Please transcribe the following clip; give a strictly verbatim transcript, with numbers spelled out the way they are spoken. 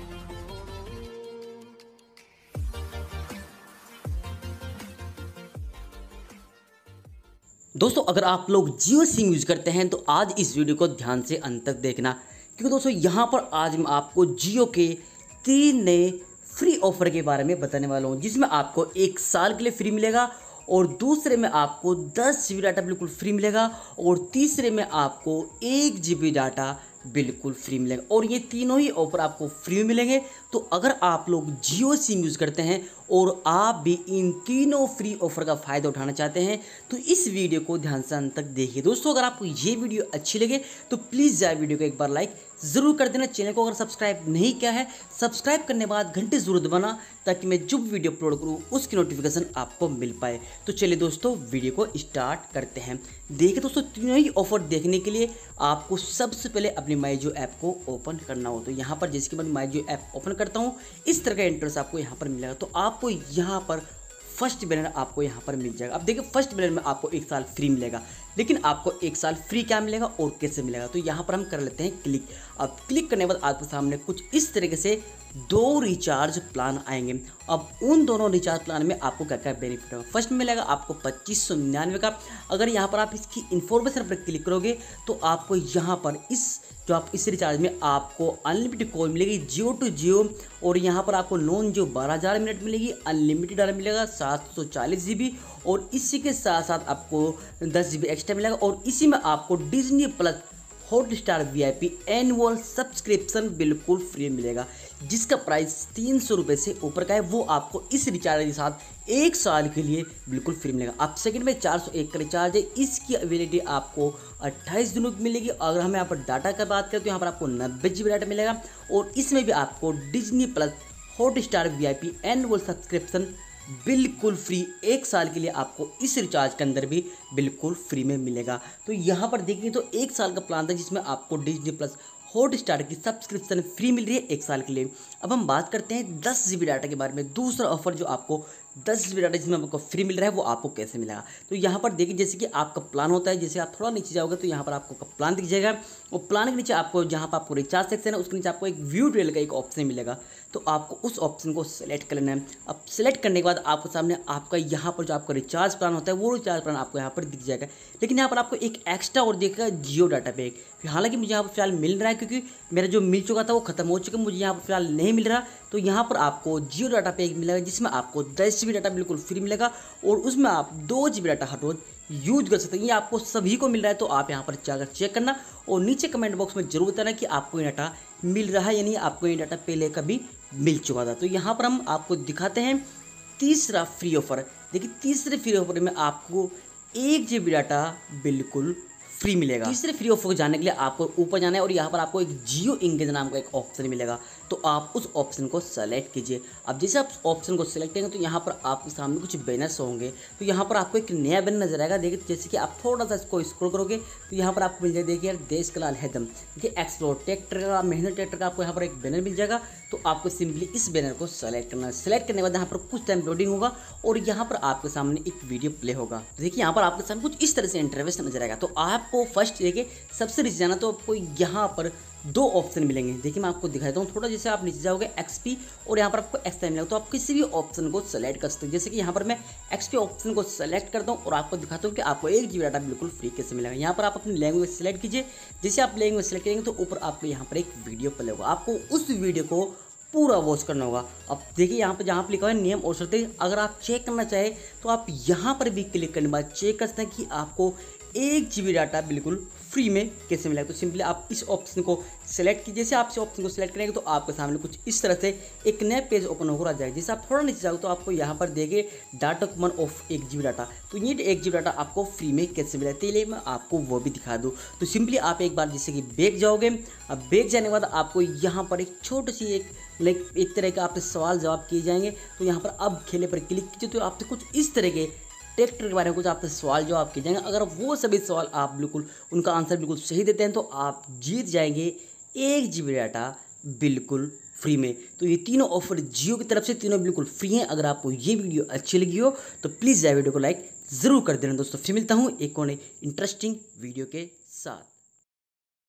दोस्तों अगर आप लोग जियो सिम यूज़ करते हैं तो आज इस वीडियो को ध्यान से अंत तक देखना, क्योंकि दोस्तों यहाँ पर आज मैं आपको जियो के तीन नए फ्री ऑफर के बारे में बताने वाला हूँ, जिसमें आपको एक साल के लिए फ्री मिलेगा और दूसरे में आपको दस जी बी डाटा बिल्कुल फ्री मिलेगा और तीसरे में आपको एक जी बी डाटा बिल्कुल फ्री मिलेगा। और ये तीनों ही ऑफर आपको फ्री मिलेंगे। तो अगर आप लोग जियो सिम यूज़ करते हैं और आप भी इन तीनों फ्री ऑफर का फ़ायदा उठाना चाहते हैं तो इस वीडियो को ध्यान से अंत तक देखिए। दोस्तों अगर आपको ये वीडियो अच्छी लगे तो प्लीज़ जाए वीडियो को एक बार लाइक ज़रूर कर देना। चैनल को अगर सब्सक्राइब नहीं किया है, सब्सक्राइब करने के बाद घंटे ज़रूर दबाना ताकि मैं जब वीडियो अपलोड करूँ उसकी नोटिफिकेशन आपको मिल पाए। तो चलिए दोस्तों वीडियो को स्टार्ट करते हैं। देखिए दोस्तों तीनों ही ऑफर देखने के लिए आपको सबसे पहले अपनी माई जियो ऐप को ओपन करना हो। तो यहाँ पर जैसे कि मैं माई जियो ऐप ओपन करता हूँ इस तरह का इंटरफेस आपको यहाँ पर मिलेगा। तो आपको यहाँ पर फर्स्ट बैनर आपको यहाँ पर मिल जाएगा। अब देखिए फर्स्ट बैनर में आपको एक साल फ्री मिलेगा, लेकिन आपको एक साल फ्री क्या मिलेगा और कैसे मिलेगा तो यहाँ पर हम कर लेते हैं क्लिक। अब क्लिक करने के बाद आपके सामने कुछ इस तरीके से दो रिचार्ज प्लान आएंगे। अब उन दोनों रिचार्ज प्लान में आपको क्या क्या बेनिफिट होगा। फर्स्ट में मिलेगा आपको पच्चीस सौ निन्यानवे का। अगर यहाँ पर आप इसकी इन्फॉर्मेशन पर क्लिक करोगे तो आपको यहाँ पर इस जो आप इस रिचार्ज में आपको अनलिमिटेड कॉल मिलेगी जियो टू जियो, और यहाँ पर आपको नॉन जियो बारह हज़ार मिनट मिलेगी, अनलिमिटेड डाटा मिलेगा सात सौ चालीस जी बी, और इसी के साथ साथ आपको दस जी बी एक्स्ट्रा मिलेगा। और इसी में आपको Disney plus Hotstar V I P annual subscription बिल्कुल फ्री मिलेगा, जिसका प्राइस तीन सौ रुपये से ऊपर का है। वो आपको इस रिचार्ज के साथ एक साल के लिए बिल्कुल फ्री मिलेगा। अब सेकंड में चार सौ एक का रिचार्ज है, इसकी अवेलेबिलिटी आपको अट्ठाईस दिनों की मिलेगी। अगर हम यहाँ पर डाटा की बात करें तो यहाँ पर आपको नब्बे जी बी डाटा मिलेगा, और इसमें भी आपको Disney plus Hotstar V I P annual subscription बिल्कुल फ्री एक साल के लिए आपको इस रिचार्ज के अंदर भी बिल्कुल फ्री में मिलेगा। तो यहाँ पर देखिए तो एक साल का प्लान था जिसमें आपको डिज्नी प्लस हॉटस्टार की सब्सक्रिप्शन फ्री मिल रही है एक साल के लिए। अब हम बात करते हैं दस जी बी डाटा के बारे में। दूसरा ऑफर जो आपको दस जी बी डाटा जिसमें आपको फ्री मिल रहा है वो आपको कैसे मिलेगा। तो यहाँ पर देखिए जैसे कि आपका प्लान होता है, जैसे आप थोड़ा नीचे जाओगे तो यहाँ पर आपको प्लान दिख जाएगा, और प्लान के नीचे आपको जहाँ पर आपको रिचार्ज सेक्शन है उसके नीचे आपको एक व्यू ट्रेल का एक ऑप्शन मिलेगा। तो आपको उस ऑप्शन को सेलेक्ट कर लेना है। अब सेलेक्ट करने के बाद आपके सामने आपका यहाँ पर जो आपका रिचार्ज प्लान होता है वो रिचार्ज प्लान आपको यहाँ पर दिख जाएगा। लेकिन यहाँ पर आपको एक एक्स्ट्रा और दिखेगा जियो डाटा पैक। हालांकि मुझे यहाँ पर फिलहाल मिल रहा है क्योंकि मेरा जो मिल चुका था वो खत्म हो चुका है, मुझे यहाँ पर फिलहाल नहीं मिल रहा। तो यहाँ पर आपको जियो डाटा पैक मिलेगा जिसमें आपको दस जी बी डाटा बिल्कुल फ्री मिलेगा, और उसमें आप दो जी बी डाटा हर रोज यूज कर सकते हैं। ये आपको सभी को मिल रहा है। तो आप यहाँ पर जाकर चेक करना और नीचे कमेंट बॉक्स में जरूर बताना कि आपको ये डाटा मिल रहा है, यानी आपको ये डाटा पहले कभी मिल चुका था। तो यहाँ पर हम आपको दिखाते हैं तीसरा फ्री ऑफर। देखिए तीसरे फ्री ऑफर में आपको एक जी बी डाटा बिल्कुल फ्री मिलेगा। तीसरे फ्री ऑफर को जानने के लिए आपको ऊपर जाना है और यहाँ पर आपको एक जियो इंगेज नाम का एक ऑप्शन मिलेगा। तो आप उस ऑप्शन को सेलेक्ट कीजिए। अब जैसे आप ऑप्शन को सेलेक्ट करेंगे तो यहाँ पर आपके सामने कुछ बैनर्स होंगे। तो यहाँ पर आपको एक नया बैनर नजर आएगा। देखिए जैसे कि आप थोड़ा सा इसको स्क्रॉल करोगे तो यहाँ पर आपको मिल जाएगा, देखिए यार देश का लाल है दम, देखिए एक्सप्लोर ट्रैक्टर का मेहनत ट्रैक्टर का आपको यहाँ पर एक बैनर मिल जाएगा। तो आपको सिंपली इस बैनर को सेलेक्ट करना है। सेलेक्ट करने के बाद यहाँ पर कुछ टाइम लोडिंग होगा और यहाँ पर आपके सामने एक वीडियो प्ले होगा। तो देखिए यहाँ पर आपके सामने कुछ इस तरह से इंटरफेस नजर आएगा। तो आपको फर्स्ट देखिए सबसे नीचे जाना, तो आपको यहाँ पर दो ऑप्शन मिलेंगे। देखिए मैं आपको दिखाता हूँ, थोड़ा जैसे आप नीचे जाओगे एक्सपी और यहाँ पर आपको एक्सपी मिलेगा। तो आप किसी भी ऑप्शन को सेलेक्ट कर सकते हैं। जैसे कि यहाँ पर मैं एक्सपी ऑप्शन को सेलेक्ट करता हूँ और आपको दिखाता हूँ कि आपको एक जी बी डाटा बिल्कुल फ्री कैसे मिलेगा। यहाँ पर आप अपनी लैंग्वेज सेलेक्ट कीजिए। जैसे आप लैंग्वेज सेलेक्ट करेंगे तो ऊपर आपको यहाँ पर एक वीडियो प्ले होगा। आपको उस वीडियो को पूरा वॉच करना होगा। अब देखिए यहाँ पर जहाँ पर लिखा हुआ है नियम और शर्तें, अगर आप चेक करना चाहें तो आप यहाँ पर भी क्लिक करने के बाद चेक कर सकते हैं कि आपको एक जी बी डाटा बिल्कुल फ्री में कैसे मिलेगा। तो सिंपली आप इस ऑप्शन को सेलेक्ट कीजिए। जैसे आप इस ऑप्शन को सेलेक्ट करेंगे तो आपके सामने कुछ इस तरह से एक नया पेज ओपन होकर आ जाएगा। जैसे आप थोड़ा नीचे जाओगे तो आपको यहाँ पर देखिए डाटा कूपन ऑफ एक जी बी डाटा। तो ये एक जी बी डाटा आपको फ्री में कैसे मिला, तो मैं आपको वो भी दिखा दूँ। तो सिंपली आप एक बार जैसे कि बैक जाओगे। अब बैक जाने के बाद आपको यहाँ पर एक छोटी सी एक लाइक एक तरह का आपसे सवाल जवाब किए जाएंगे। तो यहाँ पर अब खेले पर क्लिक कीजिए। तो आपसे कुछ इस तरह के ट्रैक्टर के बारे में कुछ आपसे सवाल जवाब किए जाएंगे। अगर वो सभी सवाल आप बिल्कुल उनका आंसर बिल्कुल सही देते हैं तो आप जीत जाएंगे एक जी बी डाटा बिल्कुल फ्री में। तो ये तीनों ऑफर जियो की तरफ से तीनों बिल्कुल फ्री हैं। अगर आपको ये वीडियो अच्छी लगी हो तो प्लीज़ जाए वीडियो को लाइक ज़रूर कर देना दोस्तों। फिर मिलता हूँ एक और इंटरेस्टिंग वीडियो के साथ।